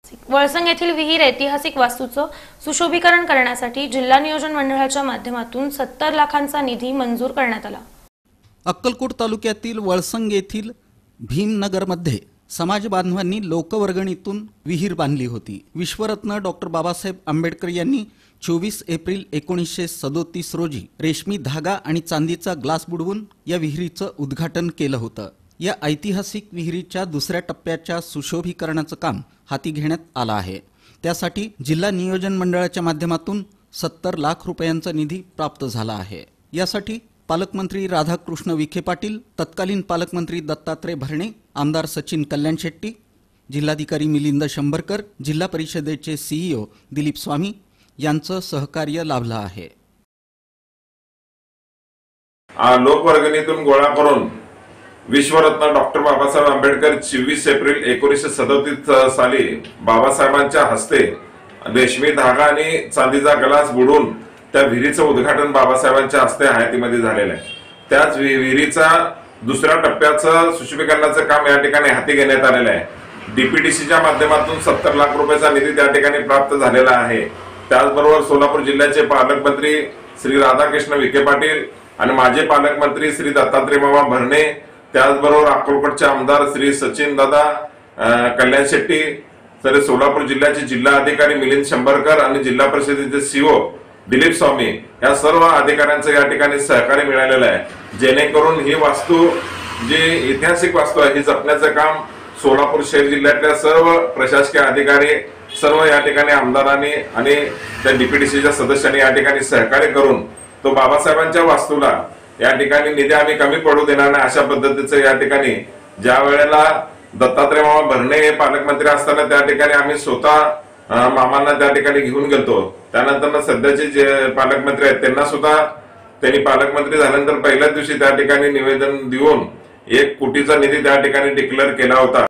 वळसंग येथील विहीर ऐतिहासिक वास्तूचं सुशोभीकरण करण्यासाठी जिल्हा नियोजन मंडळाच्या माध्यमातून 70 लाखांचा निधी मंजूर करण्यात आला। अक्कलकोट तालुक्यातील वळसंग येथील भीमनगरमध्ये समाज बांधवांनी लोकवर्गणीतून विहीर बांधली होती। विश्वरत्न डॉक्टर बाबासाहेब आंबेडकर यांनी 24 एप्रिल 1937 रोजी रेशमी धागा आणि चांदीचा ग्लास बुडवून या विहिरीचं उद्घाटन केलं होतं। या ऐतिहासिक विहिरीच्या दुसऱ्या टप्प्याच्या सुशोभीकरणाचं काम हाती घेण्यात आलं आहे। त्यासाठी जिल्हा नियोजन मंडळाच्या माध्यमातून 70 लाख रुपयांचा निधी प्राप्त झाला आहे। यासाठी पालकमंत्री राधाकृष्ण विखे पाटील, तत्कालीन पालकमंत्री दत्तात्रय भरणे, आमदार सचिन कल्याण शेट्टी, जिल्हाधिकारी मिलिंद शंभरकर, जिल्हा परिषदेचे सीईओ दिलीप स्वामी यांचं सहकार्य लाभलं आहे। लोकवर्गणीतून गोळा करून विश्वरत्न डॉक्टर बाबासाहेब आंबेडकर 24 एप्रिल 1937 साली बाबासाहेबांच्या हस्ते रेशमी धागा आणि चांदीचा ग्लास बुडवून त्या विहिरीचं उद्घाटन बाबासाहेबांच्या हस्ते हयातीमध्ये झालेलं आहे। त्याच विहिरीचा दुसऱ्या टप्प्याचं सुशोभीकरणाचं काम या ठिकाणी हाती घेण्यात आलेलं आहे। डीपीडीसीच्या माध्यमातून 70 लाख रुपयाचा निधी त्या ठिकाणी प्राप्त झालेला आहे। त्याचबरोबर सोलापूर जिल्ह्याचे पालकमंत्री श्री राधाकृष्ण विखे पाटील आणि माजी पालकमंत्री श्री दत्तात्रय मामा भरणे, त्याचबरोबर अक्कलकोटचे आमदार श्री सचिन दादा कल्याण शेट्टी, तर सोलापूर जिल्ह्याचे जिल्हा अधिकारी मिलिंद शंभरकर आणि जिल्हा परिषदेचे सीईओ दिलीप स्वामी या सर्व अधिकाऱ्यांचं या ठिकाणी सहकार्य मिळालेलं आहे। जेणेकरून ही वास्तू जी ऐतिहासिक वास्तू आहे ही जपण्याचं काम सोलापूर शहर जिल्ह्यातल्या सर्व प्रशासकीय अधिकारी, सर्व या ठिकाणी आमदारांनी आणि त्या डीपीडीसीच्या सदस्यांनी या ठिकाणी सहकार्य करून तो बाबासाहेबांच्या वास्तूला या ठिकाणी निधी आम्ही कमी पडू देणार नाही अशा पद्धतीचं या ठिकाणी ज्या वेळेला दत्तात्रय मामा भरणे हे पालकमंत्री असताना त्या ठिकाणी आम्ही स्वतः मामांना त्या ठिकाणी घेऊन गेलतो। त्यानंतर सध्याचे जे पालकमंत्री आहेत त्यांना सुद्धा त्यांनी पालकमंत्री झाल्यानंतर पहिल्याच दिवशी त्या ठिकाणी निवेदन देऊन 1 कोटीचा निधी त्या ठिकाणी डिक्लेअर केला होता।